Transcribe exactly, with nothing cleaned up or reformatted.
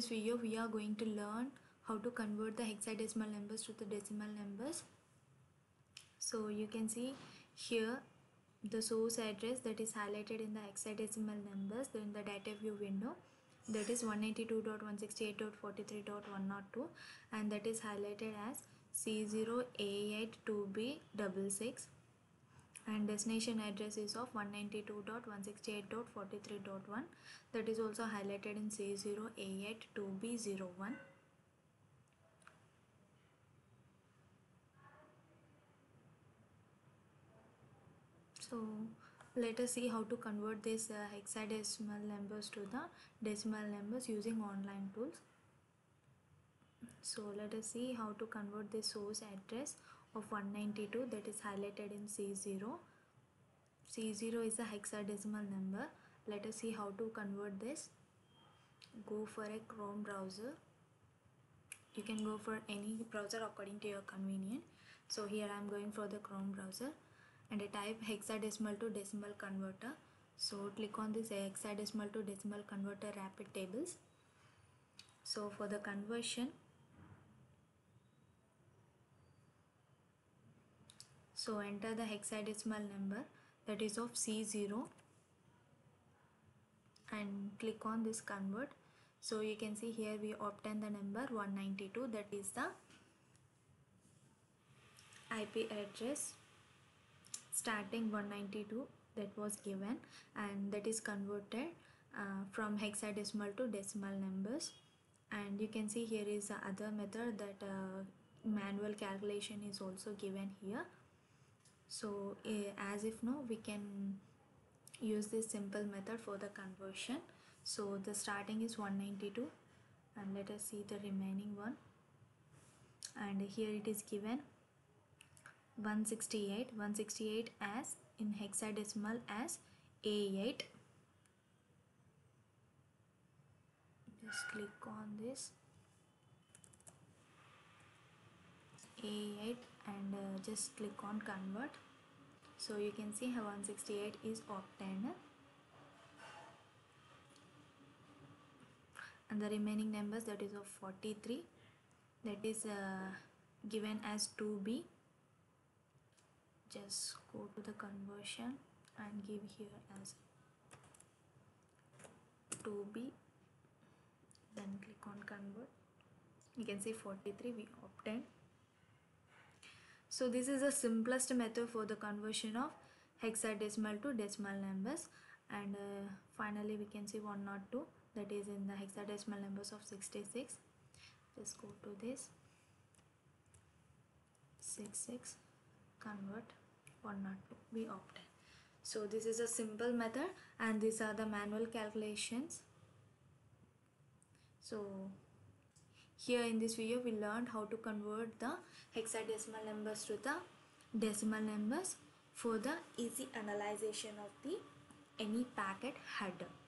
this video we are going to learn how to convert the hexadecimal numbers to the decimal numbers. So you can see here the source address that is highlighted in the hexadecimal numbers in the data view window, that is one eighty-two dot one sixty-eight dot forty-three dot one oh two, and that is highlighted as C zero A eight two B six six, and destination address is of one ninety-two dot one sixty-eight dot forty-three dot one, that is also highlighted in C zero A eight two B zero one. So let us see how to convert these uh, hexadecimal numbers to the decimal numbers using online tools. So let us see how to convert the source address of one ninety-two that is highlighted in C zero. C zero is a hexadecimal number. Let us see how to convert this. Go for a Chrome browser. You can go for any browser according to your convenience. So here I am going for the Chrome browser, and I type hexadecimal to decimal converter. So click on this hexadecimal to decimal converter rapid tables. So for the conversion, so enter the hexadecimal number that is of C zero and click on this convert. So you can see here we obtain the number one ninety-two, that is the I P address starting one ninety-two that was given, and that is converted uh, from hexadecimal to decimal numbers. And you can see here is the other method, that uh, manual calculation is also given here. So uh, as if no, we can use this simple method for the conversion. So the starting is one ninety-two, and let us see the remaining one, and here it is given one sixty-eight one sixty-eight as in hexadecimal as A eight. Just click on this A eight and uh, just click on convert. So you can see how one sixty-eight is obtained, and the remaining numbers, that is of forty-three, that is uh, given as two B. Just go to the conversion and give here as two B, then click on convert. You can see forty-three we obtained. So this is the simplest method for the conversion of hexadecimal to decimal numbers. And uh, finally we can see one oh two, that is in the hexadecimal numbers of sixty-six. Just go to this sixty-six, convert one oh two, we obtain. So this is a simple method, and these are the manual calculations. So here in this video we learned how to convert the hexadecimal numbers to the decimal numbers for the easy analyzation of the any packet header.